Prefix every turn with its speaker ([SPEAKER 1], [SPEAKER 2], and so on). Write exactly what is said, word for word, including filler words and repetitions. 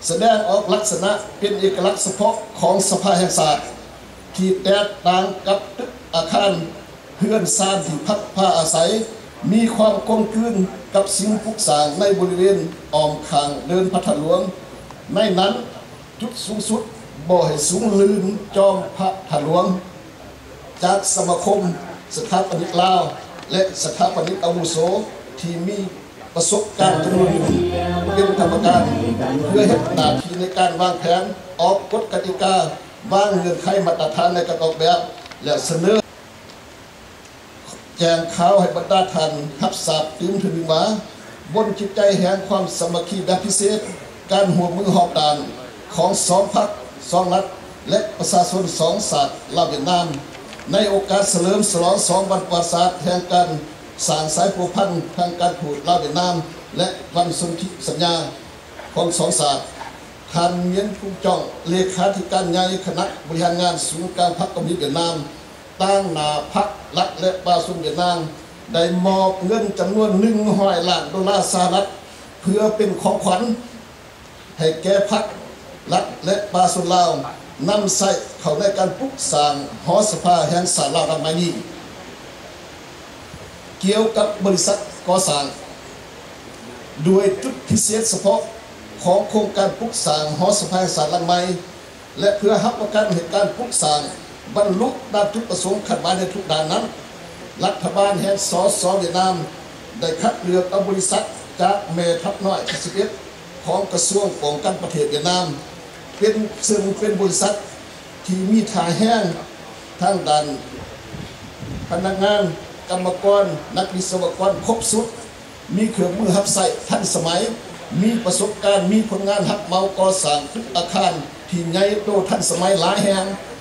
[SPEAKER 1] แสดงออกลักษณะเป็นเอกลักษณ์เฉพาะของสภาแห่งศาสตร์ที่แตกต่างกับตึกอาคารเพื่อนซานที่พักผ้าอาศัยมีความกลมกลืนกับสิ่งปลูกสร้างในบริเวณอ้อมข้างเดินพระธาตุหลวงในนั้นจุดสูงสุดบ่อให้สูงลืนจอมพระธาตุหลวงจากสมาคมสถาปนิกลาวและสถาปนิกอาวุโสที่มีประสบการณ์จำนวนหนึ่งเป็นกรรมการเพื่อให้หน้าที่ในการวางแผนออกกฎกติกาวางเงื่อนไขมาตรฐานในการออกแบบและเสนอแจงข่าวให้บรรดาท่านรับทราบตื่นถึงว่าบนจิตใจแห่งความสามัคคีแบบพิเศษการหัวมือหอบดานของสองพรรคสองรัฐและประชาชนสองศาสตร์ลาวเวียดนามในโอกาสเฉลิมฉลองสองวันประวัติศาสตร์แห่งการสร้างสายผูกพันทางการทูตลาวเวียดนามและวันสนธิสัญญาของสองศาสตร์ท่านเมียนผู้จ้องเลขาธิการใหญ่คณะบริหารงานศูนย์กลางพรรคคอมมิวนิสต์เวียดนามตั้งหน้าพรรครัฐและประชาชนเวียดนามได้มอบเงินจำนวนหนึ่งร้อยล้านดอลลาร์สหรัฐเพื่อเป็นของขวัญให้แก่พรรครัฐและประชาชนลาวนำใส่เข้าในการปลุกสร้างหอสภาแห่งศาสตร์ลาวรามานีเกี่ยวกับบริษัทก่อสร้างโดยจุดพิเศษเฉพาะของโครงการปลุกสร้างหอสภาแห่งศาสตร์หลังใหม่และเพื่อรับประกันเหตุการณ์ปลุกสร้างบรรลุตามจุดประสงค์ขัดหมายในทุกด้านนั้นรัฐบาลแห่งสสเวียดนามได้คัดเลือกเอาบริษัทจากแม่ทัพน้อยที่สิบเอ็ดของกระทรวงป้องกันประเทศเวียดนามเป็นซึ่งเป็นบริษัทที่มีฐานแห้งทางด้านพนักงานกรรมกรนักวิศวกรครบสุดมีเครื่องมือหับใส่ทันสมัยมีประสบการณ์มีผลงานหับเมาก่อสร้างตึกอาคารที่ใหญ่โตทันสมัยหลายแห่ง